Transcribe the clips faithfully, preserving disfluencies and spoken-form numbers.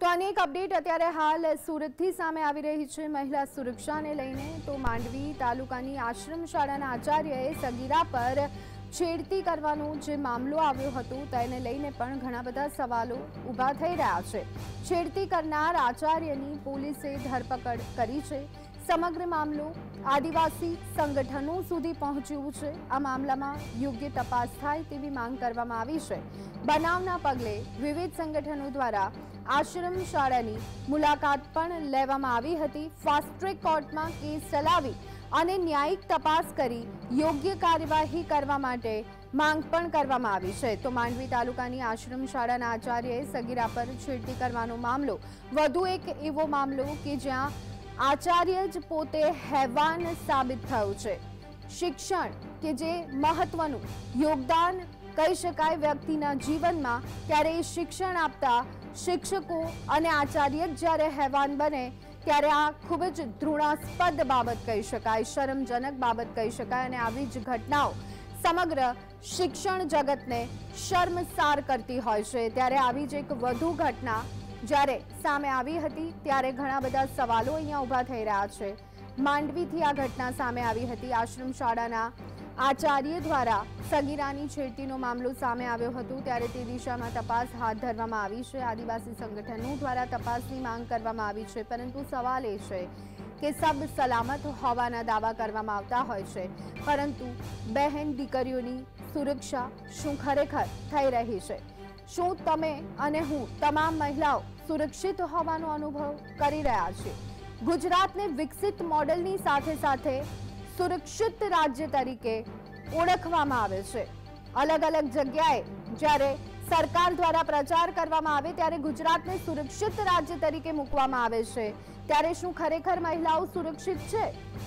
તો આની એક અપડેટ અત્યારે હાલ સુરતથી સામે આવી રહી છે મહિલા સુરક્ષાને લઈને। તો માંડવી તાલુકાની આશ્રમ શાળાના આચાર્યએ સગીરા પર છેડતી કરવાનો જે મામલો આવ્યો હતો તેને લઈને પણ ઘણા બધા સવાલો ઊભા થઈ રહ્યા છે। છેડતી કરનાર આચાર્યની પોલીસે ધરપકડ કરી છે। સમગ્ર મામલો આદિવાસી સંગઠનો સુધી પહોંચ્યું છે। આ મામલામાં યોગ્ય તપાસ થાય તેવી માંગ કરવામાં આવી છે। બનાવના પગલે વિવિધ સંગઠનો દ્વારા આશ્રમ શાળાની મુલાકાત પણ લેવામાં આવી હતી। ફાસ્ટ ટ્રેક કોર્ટમાં કેસ ચલાવી અને ન્યાયિક તપાસ કરી યોગ્ય કાર્યવાહી કરવા માટે માંગ પણ કરવામાં આવી છે। તો માંડવી તાલુકાની આશ્રમ શાળાના આચાર્યએ સગીરા પર છેડતી કરવાનો મામલો વધુ એક એવો મામલો કે જ્યાં આચાર્ય જ પોતે હેવાન સાબિત થયું છે। શિક્ષણ કે જે મહત્વનું યોગદાન કહી શકાય વ્યક્તિના જીવનમાં, ત્યારે એ શિક્ષણ આપતા શિક્ષકો અને આચાર્ય જ્યારે હેવાન બને ત્યારે આ ખૂબ જ ધૃણાસ્પદ બાબત કહી શકાય, શરમજનક બાબત કહી શકાય। અને આવી જ ઘટનાઓ સમગ્ર શિક્ષણ જગતને શર્મસાર કરતી હોય છે। ત્યારે આવી જ એક વધુ ઘટના જ્યારે સામે આવી હતી ત્યારે ઘણા બધા સવાલો અહીંયા ઊભા થઈ રહ્યા છે। માંડવીથી આ ઘટના સામે આવી હતી। આશ્રમ શાળાના આચાર્ય દ્વારા સગીરાની છેડતીનો મામલો સામે આવ્યો હતો ત્યારે તે દિશામાં તપાસ હાથ ધરવામાં આવી છે। આદિવાસી સંગઠનો દ્વારા તપાસની માંગ કરવામાં આવી છે, પરંતુ સવાલ એ છે કે સબ સલામત હોવાના દાવા કરવામાં આવતા હોય છે, પરંતુ બહેન દીકરીઓની સુરક્ષા શું ખરેખર થઈ રહી છે? શું તમે અને હું તમામ મહિલાઓ સુરક્ષિત હોવાનો અનુભવ કરી રહ્યા છીએ? ગુજરાતને વિકસિત મોડેલની સાથે સાથે સુરક્ષિત રાજ્ય તરીકે ઓળખવામાં આવે છે। અલગ અલગ જગ્યાએ જ્યારે સરકાર દ્વારા પ્રચાર કરવામાં આવે ત્યારે ગુજરાતને સુરક્ષિત રાજ્ય તરીકે મૂકવામાં આવે છે, ત્યારે શું ખરેખર મહિલાઓ સુરક્ષિત છે?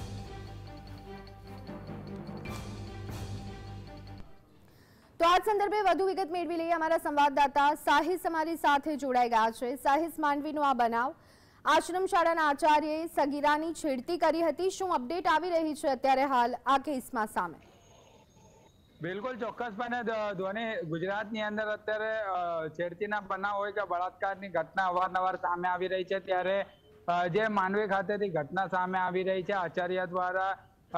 તો આ સંદર્ભે વધુ વિગત મેળવી લઈએ। અમારા સંવાદદાતા સાહિસ અમારી સાથે જોડાઈ ગયા છે। સાહિસ, માંડવીનો આ બનાવ, આશ્રમ શાળાના આચાર્યએ સગીરાની છેડતી કરી હતી, શું અપડેટ આવી રહી છે અત્યારે હાલ આ કેસમાં સામે? બિલકુલ ચોક્કસપણે ધ્વની, ગુજરાતની અંદર અત્યારે છેડતીના બનાવ હોય કે બળાત્કારની ઘટના અવારનવાર સામે આવી રહી છે। ત્યારે જે માંડવી ખાતેથી ઘટના સામે આવી રહી છે, આચાર્ય દ્વારા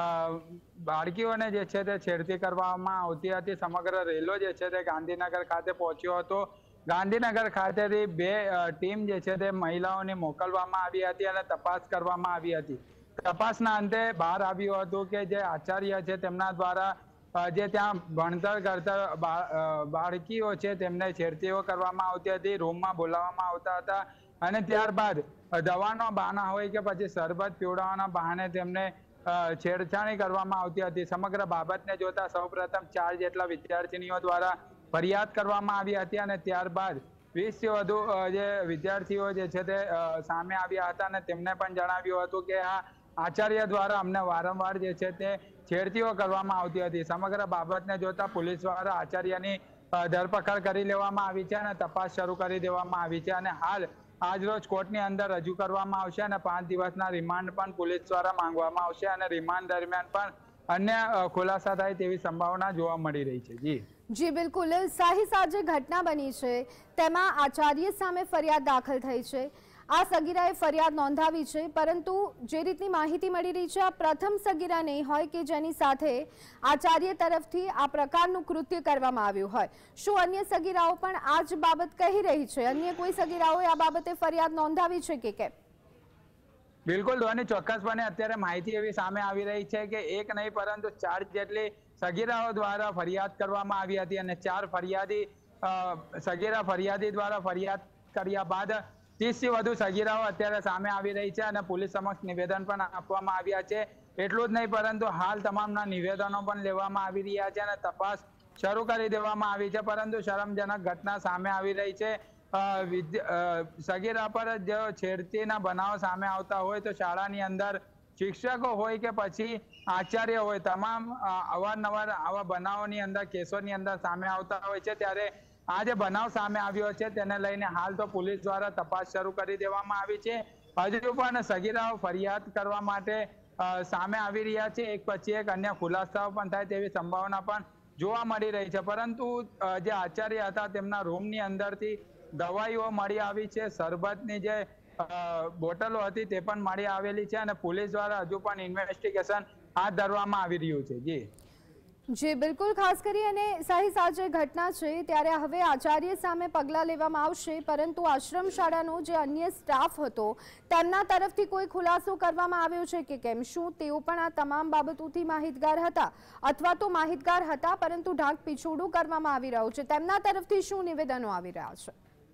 બાળકીઓને જે છે તે છેડતી કરવામાં આવતી હતી। સમગ્ર રેલો જે છે તે ગાંધીનગર ખાતે પહોંચ્યો હતો। ગાંધીનગર ખાતેથી બે ટીમ જે છે તે મહિલાઓને મોકલવામાં આવી હતી અને તપાસ કરવામાં આવી હતી। તપાસના અંતે બહાર આવ્યું હતું કે જે આચાર્ય છે તેમના દ્વારા જે ત્યાં ભણતર કરતા બાળકીઓ છે તેમને છેડતીઓ કરવામાં આવતી હતી, રૂમમાં બોલાવવામાં આવતા હતા અને ત્યારબાદ દવાનો બહાના હોય કે પછી શરબત પીવડાવવાના બહાને તેમને છેડછાણી કરવામાં આવતી હતી। સમગ્ર બાબતને જોતા સૌપ્રથમ ચાર જેટલા વિદ્યાર્થીનીઓ દ્વારા ફરિયાદ કરવામાં આવી હતી અને ત્યારબાદ વીસ થી વધુ જે વિદ્યાર્થીઓ જે છે તે સામે આવ્યા હતા અને તેમને પણ જણાવ્યું હતું કે આ આચાર્ય દ્વારા અમને વારંવાર જે છે તે છેડતીઓ કરવામાં આવતી હતી। સમગ્ર બાબતને જોતા પોલીસ દ્વારા આચાર્યની ધરપકડ કરી લેવામાં આવી છે અને તપાસ શરૂ કરી દેવામાં આવી છે અને હાલ આજ રોજ કોર્ટની અંદર રજૂ કરવામાં આવશે અને પાંચ દિવસના રિમાન્ડ પણ પોલીસ દ્વારા માંગવામાં આવશે અને રિમાન્ડ દરમિયાન પણ અન્ય ખુલાસા થાય તેવી સંભાવના જોવા મળી રહી છે। જી જી બિલકુલ સાહિસ, આ જે ઘટના બની છે તેમાં આચાર્ય સામે ફરિયાદ દાખલ થઈ છે, આ સગીરાએ ફરિયાદ નોંધાવી છે, પરંતુ જે રીતની માહિતી મળી રહી છે આ પ્રથમ સગીરા નહીં હોય કે જેની સાથે આચાર્ય તરફથી આ પ્રકારનું કૃત્ય કરવામાં આવ્યું હોય। શું અન્ય સગીરાઓ પણ આ જ બાબત કહી રહી છે? અન્ય કોઈ સગીરાઓએ આ બાબતે ફરિયાદ નોંધાવી છે કે કેમ? બિલકુલ ધ્વની, ચોક્કસપણે અત્યારે માહિતી એવી સામે આવી રહી છે કે એક નહીં પરંતુ ચાર જેટલી સગીરાઓ દ્વારા ફરિયાદ કરવામાં આવી હતી અને ચાર ફરિયાદી સગીરા ફરિયાદી દ્વારા ફરિયાદ કર્યા બાદ ત્રીસ થી વધુ સગીરાઓ અત્યારે સામે આવી રહી છે અને પોલીસ સમક્ષ નિવેદન પણ આપવામાં આવ્યા છે। એટલું જ નહીં પરંતુ હાલ તમામના નિવેદનો પણ લેવામાં આવી રહ્યા છે અને તપાસ શરૂ કરી દેવામાં આવી છે, પરંતુ શરમજનક ઘટના સામે આવી રહી છે। સગીરા પર જો છેડતીના બનાવો સામે આવતા હોય તો શાળાની અંદર શિક્ષકો હોય કે પછી આચાર્ય હોય, તમામ અવારનવાર આવા બનાવોની અંદર કેસોની અંદર સામે આવતા હોય છે। ત્યારે આ જે બનાવ સામે આવ્યો છે તેને લઈને હાલ તો પોલીસ દ્વારા તપાસ શરૂ કરી દેવામાં આવી છે। હજુ પણ સગીરાઓ ફરિયાદ કરવા માટે સામે આવી રહ્યા છે, એક પછી એક અન્ય ખુલાસાઓ પણ થાય તેવી સંભાવના પણ જોવા મળી રહી છે, પરંતુ જે આચાર્ય હતા તેમના રૂમની અંદરથી દવાઈઓ મળી આવી છે, શરબતની જે બોટલો હતી તે પણ મળી આવેલી છે અને પોલીસ દ્વારા હજુ પણ ઇન્વેસ્ટિગેશન હાથ ધરવામાં આવી રહ્યું છે. જી જી બિલકુલ, ખાસ કરી અને સાહી સાચે ઘટના છે ત્યારે હવે આચાર્ય સામે પગલાં લેવામાં આવશે, પરંતુ આશ્રમ શાળાનો જે અન્ય સ્ટાફ હતો તેમના તરફથી કોઈ ખુલાસો કરવામાં આવ્યો છે કે કેમ? શું તેઓ પણ આ તમામ બાબતોથી માહિતગાર હતા અથવા તો માહિતગાર હતા પરંતુ ઢાંક પીછોડું કરવામાં આવી રહ્યું છે? તેમના તરફથી શું નિવેદનો આવી રહ્યા છે?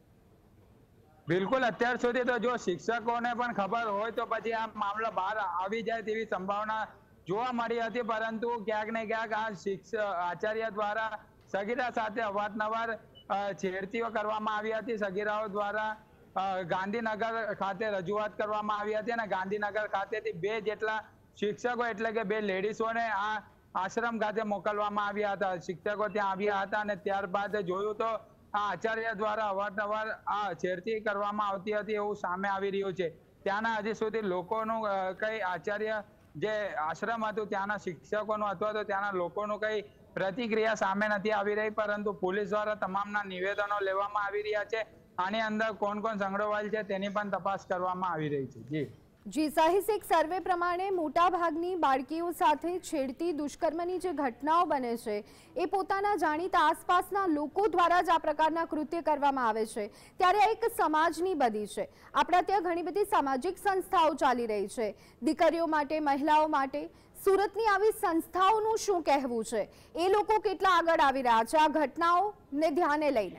બિલકુલ, અત્યાર સુધી તો જો શિક્ષકોને પણ ખબર હોય તો પછી આ મામલો બહાર આવી જાય તેવી સંભાવના જોવા મળી હતી, પરંતુ ક્યાંક ને ક્યાંક આ શિક્ષક આચાર્ય દ્વારા સગીરા સાથે અવારનવાર છેડતીઓ કરવામાં આવી હતી. સગીરાઓ દ્વારા ગાંધીનગર ખાતે રજૂઆત કરવામાં આવી હતી અને ગાંધીનગર ખાતેથી બે જેટલા શિક્ષકો એટલે કે બે લેડીઝોને આ આશ્રમ ખાતે મોકલવામાં આવ્યા હતા. શિક્ષકો ત્યાં આવ્યા હતા અને ત્યારબાદ જોયું તો આ આચાર્ય દ્વારા અવારનવાર આ છેડતી કરવામાં આવતી હતી એવું સામે આવી રહ્યું છે. ત્યાંના હજી સુધી લોકોનું કઈ આચાર્ય જે આશ્રમ હતું ત્યાંના શિક્ષકોનું અથવા તો ત્યાંના લોકોનું કઈ પ્રતિક્રિયા સામે નથી આવી રહી, પરંતુ પોલીસ દ્વારા તમામના નિવેદનો લેવામાં આવી રહ્યા છે. આની અંદર કોણ કોણ સંડોવાયેલ છે તેની પણ તપાસ કરવામાં આવી રહી છે. જી જી સાહિસ, એક સર્વે પ્રમાણે મોટા ભાગની બાળકીઓ સાથે છેડતી દુષ્કર્મની જે ઘટનાઓ બને છે એ પોતાના જાણીતા આસપાસના લોકો દ્વારા જ આ પ્રકારના કૃત્ય કરવામાં આવે છે. ત્યારે આ એક સમાજની બદી છે. આપણા ત્યાં ઘણી બધી સામાજિક સંસ્થાઓ ચાલી રહી છે દીકરીઓ માટે, મહિલાઓ માટે. સુરતની આવી સંસ્થાઓનું શું કહેવું છે? એ લોકો કેટલા આગળ આવી રહ્યા છે આ ઘટનાઓને ધ્યાને લઈને?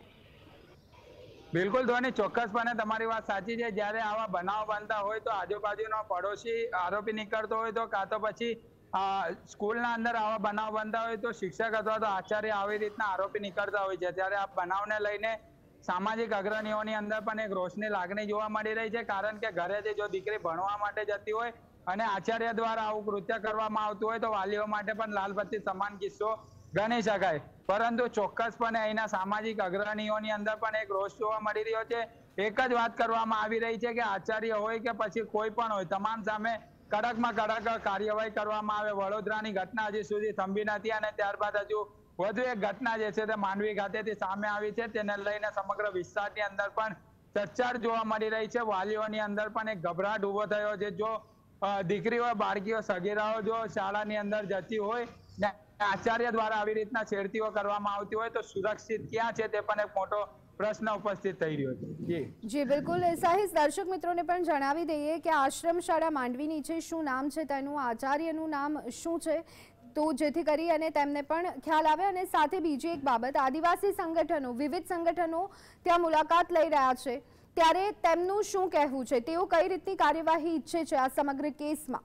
બિલકુલ ધ્વની, ચોક્કસપણે તમારી વાત સાચી છે. જ્યારે આવા બનાવ બનતા હોય તો આજુબાજુનો પડોશી આરોપી નીકળતો હોય તો કાં તો પછી સ્કૂલના અંદર આવા બનાવ બનતા હોય તો શિક્ષક અથવા તો આચાર્ય આવી રીતના આરોપી નીકળતા હોય છે. ત્યારે આ બનાવને લઈને સામાજિક અગ્રણીઓની અંદર પણ એક રોષની લાગણી જોવા મળી રહી છે, કારણ કે ઘરેથી જો દીકરી ભણવા માટે જતી હોય અને આચાર્ય દ્વારા આવું કૃત્ય કરવામાં આવતું હોય તો વાલીઓ માટે પણ લાલબત્તી સમાન કિસ્સો ગણી શકાય. પરંતુ ચોક્કસપણે અહીંના સામાજિક અગ્રણીઓની અંદર પણ એક રોષ જોવા મળી રહ્યો છે. એક જ વાત કરવામાં આવી રહી છે કે આચાર્ય હોય કે પછી કોઈ પણ હોય, તમામ સામે કડકમાં કડક કાર્યવાહી કરવામાં આવે. વડોદરાની ઘટના હજી સુધી થંભી નથી અને ત્યારબાદ હજુ વધુ એક ઘટના જે છે તે માંડવી ખાતેથી સામે આવી છે. તેને લઈને સમગ્ર વિસ્તારની અંદર પણ ચર્ચા જોવા મળી રહી છે. વાલીઓની અંદર પણ એક ગભરાટ ઉભો થયો છે. જો દીકરીઓ, બાળકીઓ, સગીરાઓ જો શાળાની અંદર જતી હોય ને આચાર્ય દ્વારા આવી રીતના છેડતીઓ કરવામાં આવતી હોય તો સુરક્ષિત ક્યાં છે તે પણ એક મોટો પ્રશ્ન ઉપસ્થિત થઈ રહ્યો છે. જી જી બિલકુલ, સાહિસ, દર્શક મિત્રોને પણ જણાવી દઈએ કે આશ્રમ શાળા માંડવીની છે, શું નામ છે તેનું, આચાર્યનું નામ શું છે, તો જેથી કરી અને તેમને પણ ખ્યાલ આવે. અને સાથે બીજી એક બાબત, આદિવાસી સંગઠનો, વિવિધ સંગઠનો ત્યાં મુલાકાત લઈ રહ્યા છે ત્યારે તેમનું શું કહેવું છે? તેઓ કઈ રીતની કાર્યવાહી ઈચ્છે છે આ સમગ્ર કેસમાં?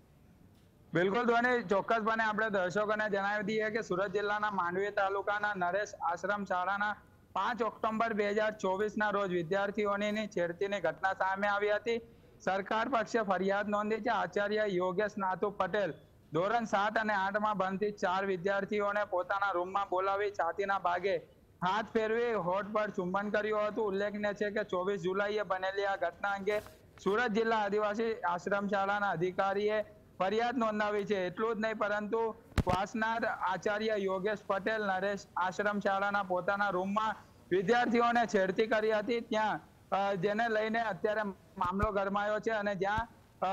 બિલકુલ ધ્વની, ચોક્કસપણે આપણે દર્શકોને જણાવી દઈએ કે સુરત જિલ્લાના માંડવી તાલુકાના નરેશ આશ્રમ શાળાના પાંચ ઓક્ટોબર બે હજાર ચોવીસ ના રોજ વિદ્યાર્થીઓની છેડતીની ઘટના સામે આવી હતી. સરકાર પક્ષે ફરિયાદ નોંધી છે. આચાર્ય યોગેશ નાથુ પટેલ ધોરણ સાત અને આઠ માં ભણતી ચાર વિદ્યાર્થીઓને પોતાના રૂમમાં બોલાવી છાતીના ભાગે હાથ ફેરવી હોઠ પર ચુંબન કર્યું હતું. ઉલ્લેખનીય છે કે ચોવીસ જુલાઈએ બનેલી આ ઘટના અંગે સુરત જિલ્લા આદિવાસી આશ્રમ શાળાના અધિકારીએ ફરિયાદ નોંધાવી છે. એટલું જ નહીં પરંતુ વાસનાર આચાર્ય યોગેશ પટેલ નરેશ આશ્રમ શાળાના પોતાના રૂમમાં વિદ્યાર્થીઓને છેડતી કરી હતી, ત્યાં જેને લઈને અત્યારે મામલો ગરમાયો છે અને જ્યાં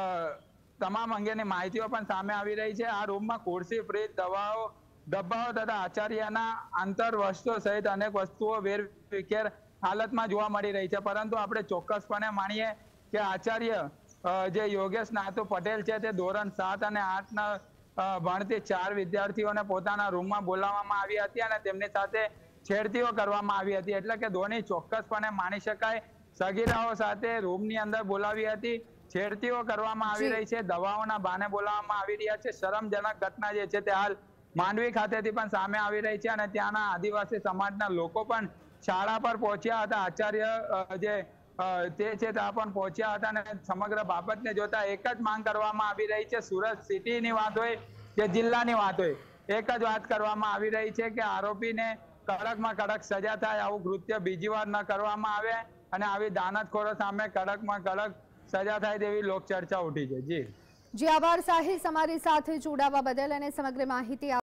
તમામ અંગેની માહિતીઓ પણ સામે આવી રહી છે. આ રૂમમાં ખુરશી, ફ્રીજ, દવાઓ, ડબ્બાઓ તથા આચાર્યના આંતર વસ્તુઓ સહિત અનેક વસ્તુઓ વેરવિખેર હાલતમાં જોવા મળી રહી છે. પરંતુ આપણે ચોક્કસપણે માનીએ કે આચાર્ય જે યોગેશ નાથુ પટેલ છે તે ધોરણ સાત અને આઠ ના ભણતી ચાર વિદ્યાર્થીઓને પોતાના રૂમમાં બોલાવવામાં આવી હતી અને તેમની સાથે છેડતીઓ કરવામાં આવી હતી. એટલે કે ધોની ચોક્કસપણે માની શકાય સગીરાઓ સાથે રૂમની અંદર બોલાવી હતી, છેડતીઓ કરવામાં આવી રહી છે, દવાઓના બહાને બોલાવવામાં આવી રહ્યા છે. શરમજનક ઘટના જે છે તે હાલ માંડવી ખાતેથી પણ સામે આવી રહી છે અને ત્યાંના આદિવાસી સમાજના લોકો પણ શાળા પર પહોંચ્યા હતા. આચાર્ય જે તે છે ત્યાં પણ પહોંચ્યા હતા અને સમગ્ર બાબતને જોતા એક જ માંગ કરવામાં આવી રહી છે. સુરત સિટીની વાત હોય કે જિલ્લાની વાત હોય, એક જ વાત કરવામાં આવી રહી છે કે આરોપીને કડકમાં કડક સજા થાય, આવું કૃત્ય બીજી વાર ન કરવામાં આવે અને આવી દાનતખોરો સામે કડકમાં કડક સજા થાય તેવી લોક ચર્ચા ઉઠી છે. જી જી આભાર સાહિસ, અમારી સાથે જોડાવા બદલ અને સમગ્ર માહિતી